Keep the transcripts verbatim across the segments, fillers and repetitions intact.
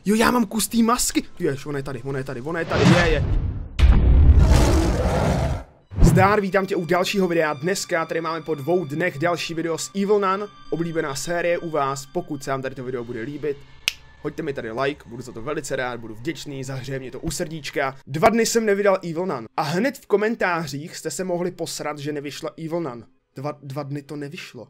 Jo, já mám kus té masky. Jež, ona je tady, ona je tady, ona je tady, je, je. Zdár, vítám tě u dalšího videa. Dneska tady máme po dvou dnech další video s Evil Nun, oblíbená série u vás. Pokud se vám tady to video bude líbit, hoďte mi tady like, budu za to velice rád, budu vděčný, zahřeje mě to u srdíčka. Dva dny jsem nevydal Evil Nun a hned v komentářích jste se mohli posrat, že nevyšla Evil Nun. Dva, dva dny to nevyšlo.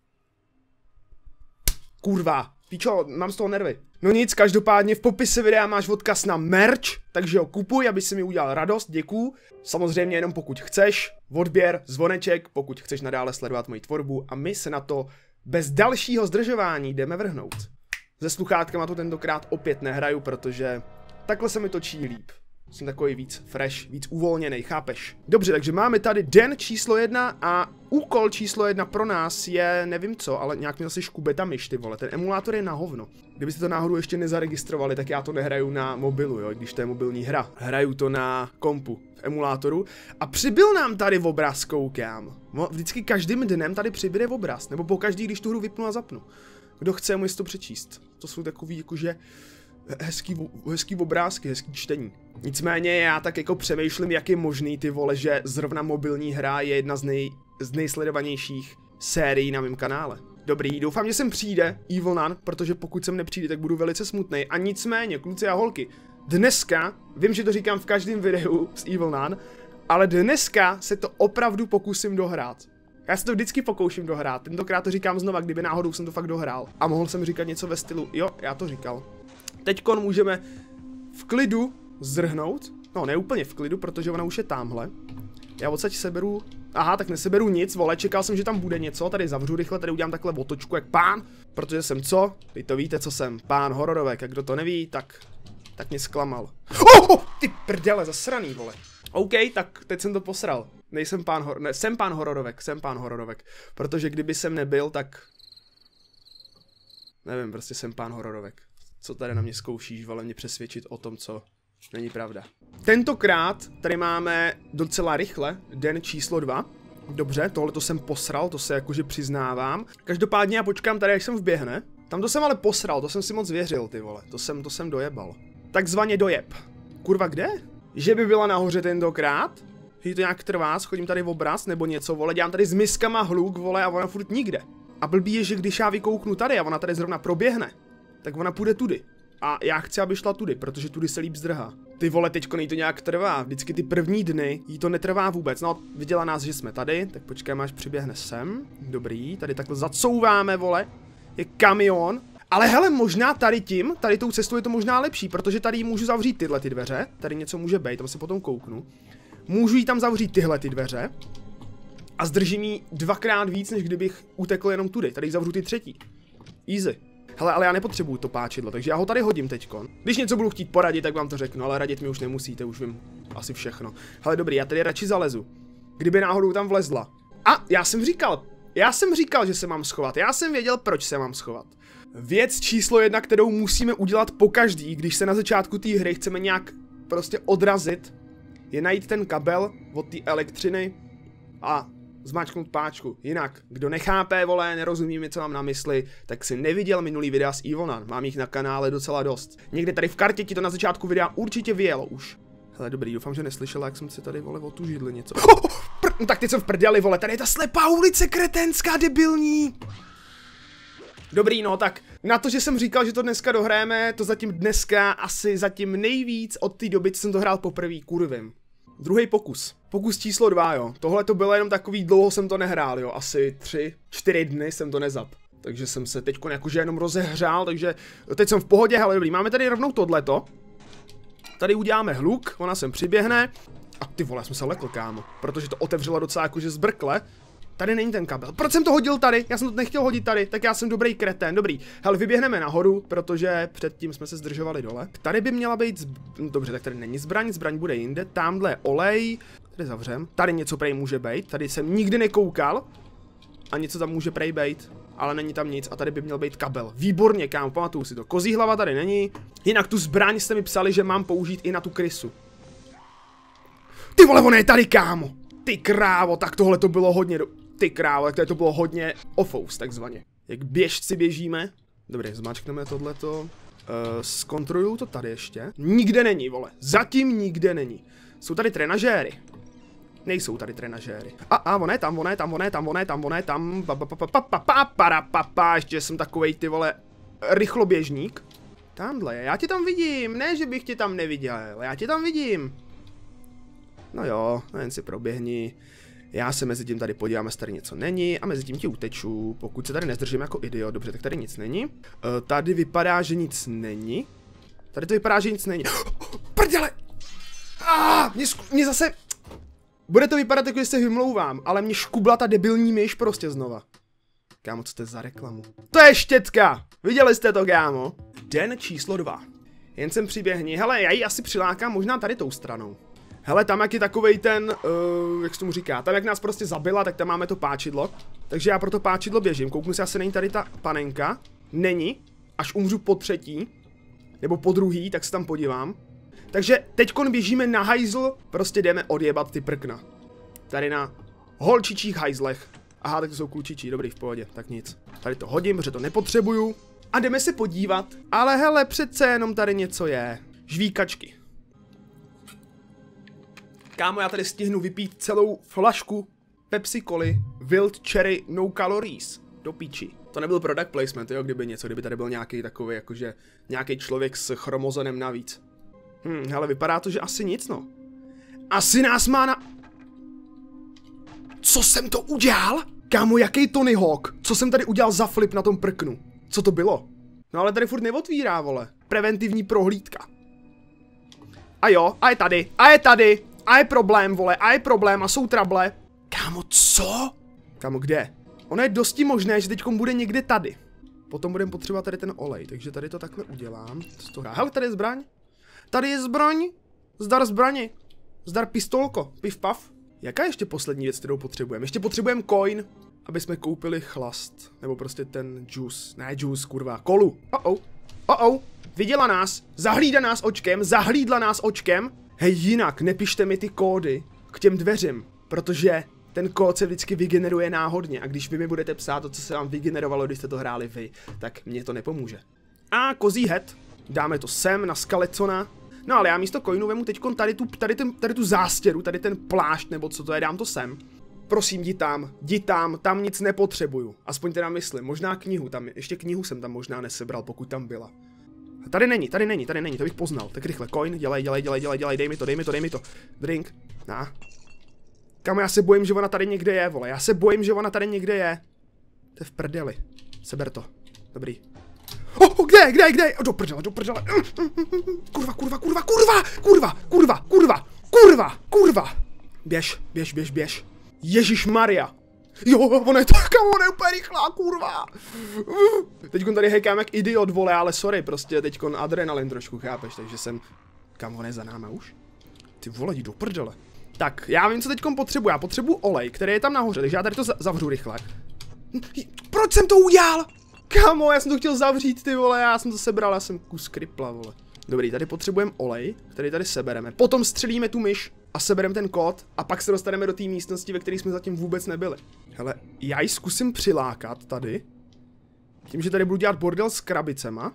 Kurva, píčo, mám z toho nervy. No nic, každopádně v popise videa máš odkaz na merch, takže ho kupuj, aby si mi udělal radost, děkuju. Samozřejmě jenom pokud chceš, odběr, zvoneček, pokud chceš nadále sledovat moji tvorbu a my se na to bez dalšího zdržování jdeme vrhnout. Se sluchátkama to tentokrát opět nehraju, protože takhle se mi točí líp. Jsem takový víc fresh, víc uvolněný, chápeš? Dobře, takže máme tady den číslo jedna a úkol číslo jedna pro nás je, nevím co, ale nějak mi zase škube ta myš, ty vole, ten emulátor je na hovno. Kdybyste to náhodou ještě nezaregistrovali, tak já to nehraju na mobilu, jo, když to je mobilní hra. Hraju to na kompu, v emulátoru a přibyl nám tady obraz, koukám. Vždycky každým dnem tady přibyde obraz, nebo pokaždý, když tu hru vypnu a zapnu. Kdo chce, může si to přečíst. To jsou takový jakože hezký, hezký obrázky, hezký čtení. Nicméně já tak jako přemýšlím, jak je možný, ty vole, že zrovna mobilní hra je jedna z, nej, z nejsledovanějších sérií na mém kanále. Dobrý, doufám, že sem přijde Evil Nun, protože pokud sem nepřijde, tak budu velice smutný. A nicméně, kluci a holky, dneska, vím, že to říkám v každém videu s Evil Nun, ale dneska se to opravdu pokusím dohrát. Já se to vždycky pokouším dohrát, tentokrát to říkám znova, kdyby náhodou jsem to fakt dohrál. A mohl jsem říkat něco ve stylu, jo, já to říkal. Teďkon můžeme v klidu zdrhnout, no ne úplně v klidu, protože ona už je tamhle. Já odsaď seberu, aha, tak neseberu nic, vole, čekal jsem, že tam bude něco, tady zavřu rychle, tady udělám takhle otočku jak pán, protože jsem co? Vy to víte, co jsem, pán hororovek, a kdo to neví, tak, tak mě zklamal. Oh, oh, ty prdele, zasraný, vole. OK, tak teď jsem to posral. Nejsem pán hor... Ne, jsem pán hororovek, jsem pán hororovek. Protože kdyby jsem nebyl, tak... Nevím, prostě jsem pán hororovek. Co tady na mě zkoušíš, vole, mě přesvědčit o tom, co není pravda. Tentokrát tady máme docela rychle den číslo dva. Dobře, tohle to jsem posral, to se jakože přiznávám. Každopádně já počkám tady, až jsem vběhne. Tam to jsem ale posral, to jsem si moc věřil, ty vole. To jsem, to jsem dojebal. Takzvaně dojeb. Kurva, kde? Že by byla nahoře tentokrát? Že to nějak trvá, schodím tady v obraz nebo něco, vole, dělám tady s miskama hluk, vole, a ona furt nikde. A blbý je, že když já vykouknu tady a ona tady zrovna proběhne, tak ona půjde tudy. A já chci, aby šla tudy, protože tudy se líp zdrhá. Ty vole, teďko jí to nějak trvá, vždycky ty první dny jí to netrvá vůbec. No, viděla nás, že jsme tady, tak počkáme, až přiběhne sem. Dobrý, tady takhle zacouváme, vole, je kamion. Ale hele, možná tady tím, tady tou cestou je to možná lepší, protože tady můžu zavřít tyhle ty dveře, tady něco může být, tam se potom kouknu. Můžu jí tam zavřít tyhle ty dveře a zdržím jí dvakrát víc, než kdybych utekl jenom tudy, tady zavřu ty třetí. Easy. Hele, ale já nepotřebuju to páčidlo, takže já ho tady hodím teďkon. Když něco budu chtít poradit, tak vám to řeknu, ale radit mi už nemusíte, už vím asi všechno. Hele, dobrý, já tady radši zalezu. Kdyby náhodou tam vlezla. A já jsem říkal, já jsem říkal, že se mám schovat, já jsem věděl, proč se mám schovat. Věc číslo jedna, kterou musíme udělat pokaždý, když se na začátku té hry chceme nějak prostě odrazit, je najít ten kabel od té elektřiny a zmáčknout páčku. Jinak, kdo nechápe, vole, nerozumí mi, co mám na mysli, tak si neviděl minulý videa s Evil Nun. Mám jich na kanále docela dost. Někde tady v kartě ti to na začátku videa určitě vyjelo už. Hele, dobrý, doufám, že neslyšela, jak jsem si tady, vole, otužidli něco. Oh, oh, pr- no tak teď jsem v prdeli, vole, tady je ta slepá ulice kretenská, debilní. Dobrý, no tak na to, že jsem říkal, že to dneska dohrajeme, to zatím dneska asi zatím nejvíc od té doby, co jsem to hrál poprvé, kurvím. Druhý pokus. Pokus číslo dva, jo. Tohle to bylo jenom takový, dlouho jsem to nehrál, jo. Asi tři, čtyři dny jsem to nezap. Takže jsem se teďko jakože jenom rozehřál, takže teď jsem v pohodě, hele dobrý. Máme tady rovnou tohleto. Tady uděláme hluk, ona sem přiběhne. A ty vole, já jsem se lekl, kámo. Protože to otevřelo docela jakože zbrkle. Tady není ten kabel. Proč jsem to hodil tady? Já jsem to nechtěl hodit tady, tak já jsem dobrý kretén, dobrý. Hele, vyběhneme nahoru, protože předtím jsme se zdržovali dole. Tady by měla být zb... Dobře, tak tady není zbraň, zbraň bude jinde. Tamhle olej. Tady zavřem. Tady něco prej může být. Tady jsem nikdy nekoukal. A něco tam může prej být. Ale není tam nic a tady by měl být kabel. Výborně, kámo, pamatuju si to. Kozí hlava tady není. Jinak tu zbraň jste mi psali, že mám použít i na tu krysu. Ty vole, ona je tady, kámo. Ty krávo, tak tohle to bylo hodně do... Ty krávo, tak to bylo hodně ofous, takzvaně. Jak běžci běžíme. Dobrý, zmáčkneme tohleto. zkontroluju to tady ještě. Nikde není, vole. Zatím nikde není. Jsou tady trenažéry. Nejsou tady trenažéry. A, a, on je tam, on je tam, on je tam, on je tam, on je tam. Pa, pa, pa, pa, pa, pa, para, pa, pa. Ještě jsem takovej, ty vole, rychloběžník. Tamhle je, já tě tam vidím. Ne, že bych tě tam neviděl, já tě tam vidím. No jo, jen si proběhni. Já se mezi tím tady podívám, jestli tady něco není a mezi tím ti uteču. Pokud se tady nezdržím jako idiot, dobře, tak tady nic není. Uh, tady vypadá, že nic není. Tady to vypadá, že nic není. Prděle! Ah, mě, mě zase... Bude to vypadat, jako že se vymlouvám, ale mě škubla ta debilní myš prostě znova. Kámo, co to je za reklamu? To je štětka! Viděli jste to, kámo? Den číslo dva. Jen sem přiběhni. Hele, já ji asi přilákám možná tady tou stranou. Hele, tam jak je takovej ten, uh, jak se tomu říká, tam jak nás prostě zabila, tak tam máme to páčidlo. Takže já pro to páčidlo běžím, kouknu si, asi není tady ta panenka. Není, až umřu po třetí, nebo po druhý, tak se tam podívám. Takže teďkon běžíme na hajzl, prostě jdeme odjebat ty prkna. Tady na holčičích hajzlech. Aha, tak to jsou klučičí, dobrý, v pohodě, tak nic. Tady to hodím, protože to nepotřebuju. A jdeme se podívat, ale hele, přece jenom tady něco je. Žvíkačky. Kámo, já tady stihnu vypít celou flašku Pepsi Coly Wild Cherry No Calories. Do píči. To nebyl product placement, jo, kdyby něco, kdyby tady byl nějaký takový, jakože nějaký člověk s chromozonem navíc. Hm, hele, vypadá to, že asi nic, no. Asi nás má na... Co jsem to udělal? Kámo, jaký Tony Hawk? Co jsem tady udělal za flip na tom prknu? Co to bylo? No ale tady furt neotvírá, vole. Preventivní prohlídka. A jo, a je tady, a je tady. A je problém, vole, a je problém, a jsou trable. Kámo, co? Kámo, kde? Ono je dosti možné, že teďkom bude někde tady. Potom budeme potřebovat tady ten olej, takže tady to takhle udělám. Hele, tady je zbraň. Tady je zbraň. Zdar zbraně. Zdar pistolko. Piv pav. Jaká je ještě poslední věc, kterou potřebujeme? Ještě potřebujeme coin, aby jsme koupili chlast. Nebo prostě ten juice. Ne, juice, kurva. Kolu. Oh-oh. Oh-oh. Viděla nás. Zahlídla nás očkem. Zahlídla nás očkem. Hej, jinak nepište mi ty kódy k těm dveřím, protože ten kód se vždycky vygeneruje náhodně a když vy mi budete psát to, co se vám vygenerovalo, když jste to hráli vy, tak mě to nepomůže. A kozí head, dáme to sem na Skeletona. No ale já místo coinu vemu teďkon tady tu, tady, ten, tady tu zástěru, tady ten plášť nebo co to je, dám to sem. Prosím, jdi tam, jdi tam, tam nic nepotřebuju. Aspoň teda myslím, možná knihu, tam, ještě knihu jsem tam možná nesebral, pokud tam byla. Tady není, tady není, tady není, to bych poznal. Tak rychle, coin, dělej, dělej, dělej, dělej, dělej, dej mi to, dej mi to, dej mi to. Drink, na. Kámo, já se bojím, že ona tady někde je, vole, já se bojím, že ona tady někde je. To je v prdeli. Seber to, dobrý. Oh, oh, kde, kde, kde, do prdele, do prdele. Kurva, kurva, kurva, kurva, kurva, kurva, kurva, kurva, kurva. Běž, běž, běž, běž. Ježišmarja. Jo, ona je to, kámo, ona je úplně rychlá, kurva. Teďkon tady hekám jak idiot, vole, ale sorry, prostě teďkon adrenalin trošku, chápeš, takže jsem... Kam on je za náma už? Ty vole, jdi do prdele. Tak, já vím, co teďkon potřebuji, já potřebuji olej, který je tam nahoře, takže já tady to zavřu rychle. Proč jsem to udělal? Kámo, já jsem to chtěl zavřít, ty vole, já jsem to sebral, já jsem kus kripla, vole. Dobrý, tady potřebujeme olej, který tady sebereme, potom střelíme tu myš a sebereme ten kód a pak se dostaneme do té místnosti, ve které jsme zatím vůbec nebyli. Hele, já ji zkusím přilákat tady, tím, že tady budu dělat bordel s krabicema.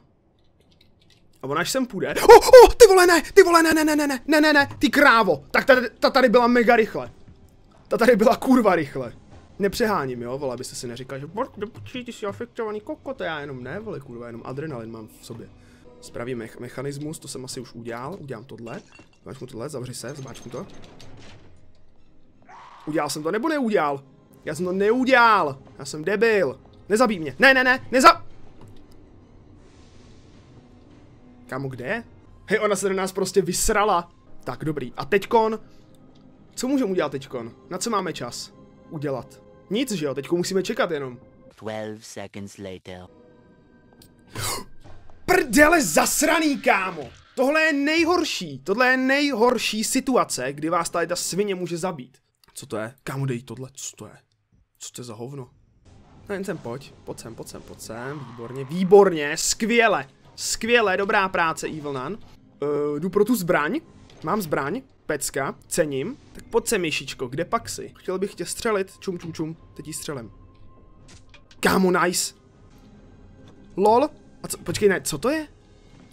A ona až sem půjde. Oh, oh, ty vole, ne, ty vole, ne, ne, ne, ne, ne, ne, ne, ne, ty krávo, tak tady, ta tady byla mega rychle. Ta tady byla kurva rychle. Nepřeháním, jo, vole, abyste si neříkali, že ty jsi afektovaný kokot, já jenom ne, vole, kurva, jenom adrenalin mám v sobě. Spravý me mechanismus, to jsem asi už udělal, udělám tohle, zmáčknu tohle, zavři se, zmáčknu to. Udělal jsem to, nebo neudělal? Já jsem to neudělal, já jsem debil. Nezabij mě, ne, ne, ne, neza... Kámo, kde je? Hej, ona se na nás prostě vysrala. Tak, dobrý, a teďkon... Co můžeme udělat teďkon? Na co máme čas? Udělat. Nic, že jo, teďko musíme čekat jenom. twelve seconds later. Prdele zasraný, kámo! Tohle je nejhorší, tohle je nejhorší situace, kdy vás tady ta svině může zabít. Co to je? Kámo, dej tohle, co to je? Co to je za hovno? No jen sem pojď, pojď sem, pojď sem, pojď sem, výborně, výborně, skvěle, skvěle, dobrá práce, Evil Nun. Uh, jdu pro tu zbraň, mám zbraň, pecka, cením, tak pojď sem, myšičko, kde pak jsi? Chtěl bych tě střelit, čum, čum, čum, teď jí střelem. Kámo, nice. Lol, a co, počkej, ne, co to je?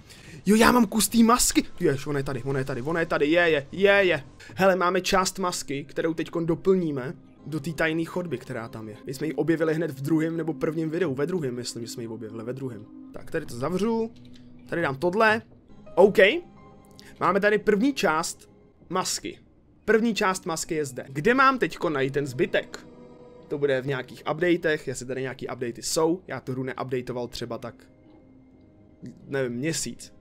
Jo, já mám kus té masky. Jež, ona je tady, ona je tady, ona je tady, je, je, je, je. Hele, máme část masky, kterou teď doplníme do té tajné chodby, která tam je. My jsme ji objevili hned v druhém nebo prvním videu, ve druhém, myslím, že jsme ji objevili, ve druhém. Tak, tady to zavřu, tady dám tohle. OK. Máme tady první část masky. První část masky je zde. Kde mám teďko najít ten zbytek? To bude v nějakých updatech, jestli tady nějaký updaty jsou. Já tu hru neupdateoval třeba tak, nevím, měsíc.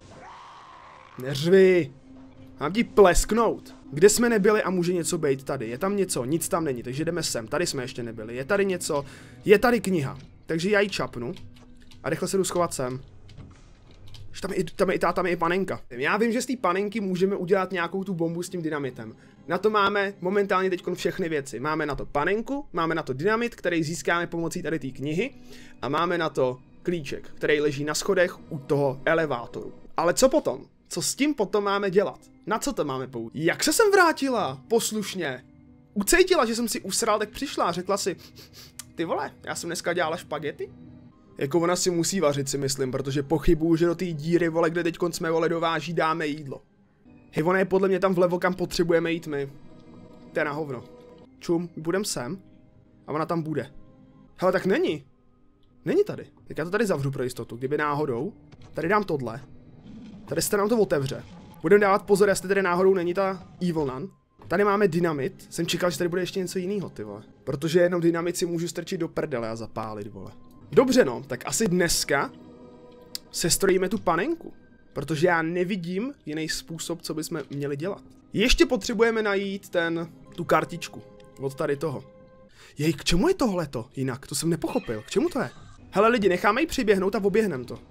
Neřvi. Mám ti plesknout. Kde jsme nebyli a může něco být tady? Je tam něco? Nic tam není, takže jdeme sem. Tady jsme ještě nebyli. Je tady něco? Je tady kniha. Takže já ji čapnu a rychle se jdu schovat sem. Tam je, tam je i ta, tam je i panenka. Já vím, že z té panenky můžeme udělat nějakou tu bombu s tím dynamitem. Na to máme momentálně teď všechny věci. Máme na to panenku, máme na to dynamit, který získáme pomocí tady té knihy a máme na to klíček, který leží na schodech u toho elevátoru. Ale co potom? Co s tím potom máme dělat? Na co to máme použít? Jak se sem vrátila? Poslušně. Ucítila, že jsem si usral, tak přišla a řekla si, ty vole, já jsem dneska dělala špagety? Jako ona si musí vařit, si myslím, protože pochybuju, že do té díry, vole, kde teď jsme, vole, dováží, dáme jídlo. Hej, ona je podle mě tam vlevo, kam potřebujeme jít my. To je na hovno. Čum, budem sem. A ona tam bude. Hele, tak není. Není tady. Tak já to tady zavřu pro jistotu, kdyby náhodou. Tady dám tohle. Tady se nám to otevře. Budeme dávat pozor, jestli tady náhodou není ta Evil Nun. Tady máme dynamit. Jsem čekal, že tady bude ještě něco jiného, ty vole. Protože jenom dynamit si můžu strčit do prdele a zapálit, vole. Dobře no, tak asi dneska sestrojíme tu panenku. Protože já nevidím jiný způsob, co bychom měli dělat. Ještě potřebujeme najít ten, tu kartičku. Od tady toho. Jej, k čemu je tohleto? Jinak, to jsem nepochopil. K čemu to je? Hele lidi, necháme ji přiběhnout a oběhnem to.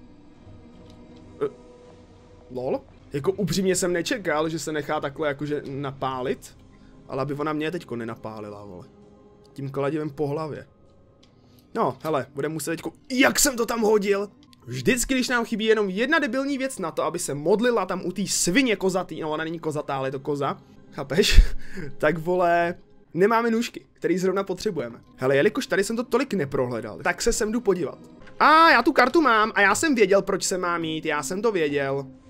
E, lol? Jako upřímně jsem nečekal, že se nechá takhle jakože napálit. Ale aby ona mě teďko nenapálila, vole. Tím kladivem po hlavě. No, hele, budeme muset teďko... Jak jsem to tam hodil? Vždycky, když nám chybí jenom jedna debilní věc na to, aby se modlila tam u té svině kozatý, no ona není kozatá, ale je to koza, chápeš? Tak vole, nemáme nůžky, který zrovna potřebujeme. Hele, jelikož tady jsem to tolik neprohledal, tak se sem jdu podívat. A já tu kartu mám a já jsem věděl, proč se mám jít, já jsem to věděl.